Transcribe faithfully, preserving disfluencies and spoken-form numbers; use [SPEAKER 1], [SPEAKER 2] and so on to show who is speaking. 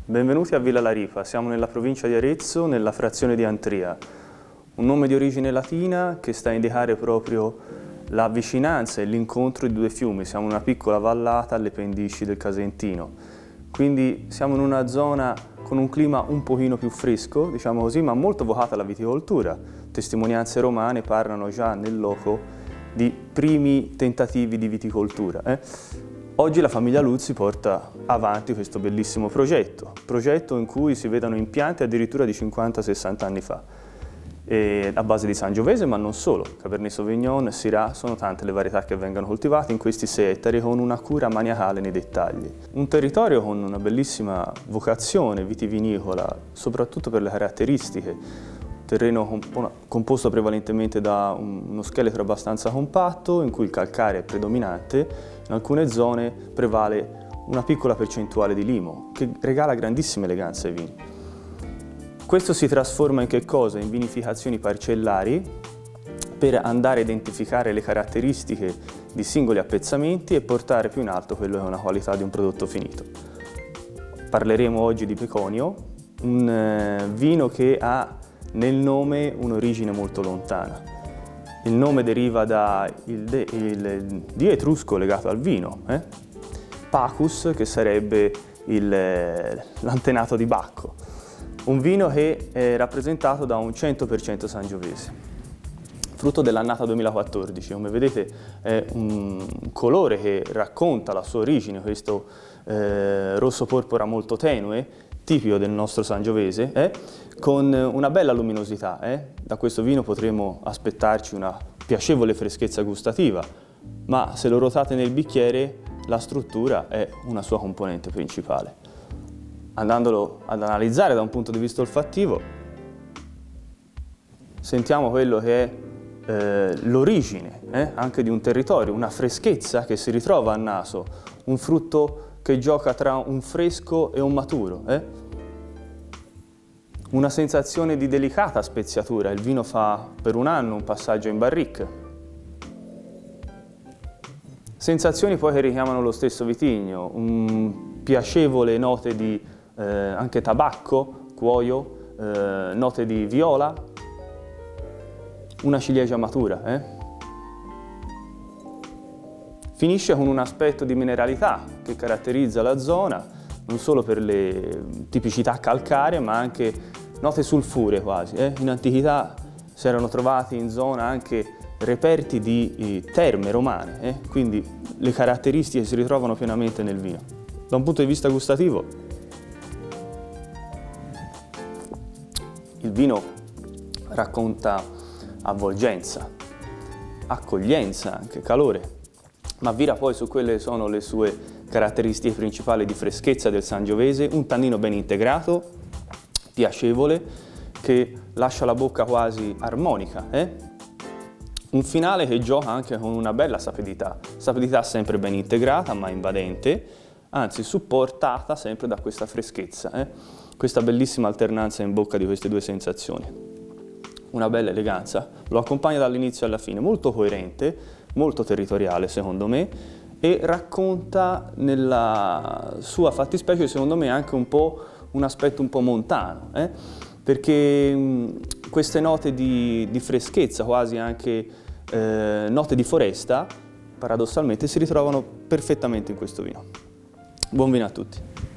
[SPEAKER 1] Benvenuti a Villa Laripa, siamo nella provincia di Arezzo, nella frazione di Antria. Un nome di origine latina che sta a indicare proprio la vicinanza e l'incontro di due fiumi. Siamo in una piccola vallata alle pendici del Casentino. Quindi siamo in una zona con un clima un pochino più fresco, diciamo così, ma molto vocata alla viticoltura. Testimonianze romane parlano già nel loco di primi tentativi di viticoltura. Eh? Oggi la famiglia Luzzi porta avanti questo bellissimo progetto, progetto in cui si vedono impianti addirittura di cinquanta sessanta anni fa, e a base di Sangiovese, ma non solo. Cabernet Sauvignon, Syrah, sono tante le varietà che vengono coltivate in questi sei ettari con una cura maniacale nei dettagli. Un territorio con una bellissima vocazione vitivinicola, soprattutto per le caratteristiche. Terreno composto prevalentemente da uno scheletro abbastanza compatto, in cui il calcare è predominante. In alcune zone prevale una piccola percentuale di limo, che regala grandissima eleganza ai vini. Questo si trasforma in che cosa? In vinificazioni parcellari, per andare a identificare le caratteristiche di singoli appezzamenti e portare più in alto quello che è una qualità di un prodotto finito. Parleremo oggi di Peconio, un eh, vino che ha nel nome un'origine molto lontana. Il nome deriva dal de, il dio etrusco legato al vino, eh? Pacus, che sarebbe l'antenato di Bacco. Un vino che è rappresentato da un cento per cento Sangiovese, frutto dell'annata duemilaquattordici. Come vedete è un colore che racconta la sua origine, questo eh, rosso porpora molto tenue, tipico del nostro Sangiovese, eh, con una bella luminosità. Eh. Da questo vino potremo aspettarci una piacevole freschezza gustativa, ma se lo ruotate nel bicchiere la struttura è una sua componente principale. Andandolo ad analizzare da un punto di vista olfattivo, sentiamo quello che è eh, l'origine eh, anche di un territorio, una freschezza che si ritrova al naso, un frutto che gioca tra un fresco e un maturo. Eh? Una sensazione di delicata speziatura, il vino fa per un anno un passaggio in barrique. Sensazioni poi che richiamano lo stesso vitigno, un piacevole note di eh, anche tabacco, cuoio, eh, note di viola, una ciliegia matura. Eh? Finisce con un aspetto di mineralità che caratterizza la zona, non solo per le tipicità calcaree, ma anche note sulfuree quasi. Eh? In antichità si erano trovati in zona anche reperti di eh, terme romane, eh? Quindi le caratteristiche si ritrovano pienamente nel vino. Da un punto di vista gustativo, il vino racconta avvolgenza, accoglienza, anche calore, ma vira poi su quelle che sono le sue caratteristiche principali di freschezza del Sangiovese, un tannino ben integrato, piacevole, che lascia la bocca quasi armonica. Eh? Un finale che gioca anche con una bella sapidità, sapidità sempre ben integrata ma invadente, anzi supportata sempre da questa freschezza, eh? Questa bellissima alternanza in bocca di queste due sensazioni. Una bella eleganza, lo accompagna dall'inizio alla fine, molto coerente, molto territoriale secondo me, e racconta nella sua fattispecie secondo me anche un po' un aspetto un po' montano, eh? Perché mh, queste note di, di freschezza, quasi anche eh, note di foresta, paradossalmente si ritrovano perfettamente in questo vino. Buon vino a tutti!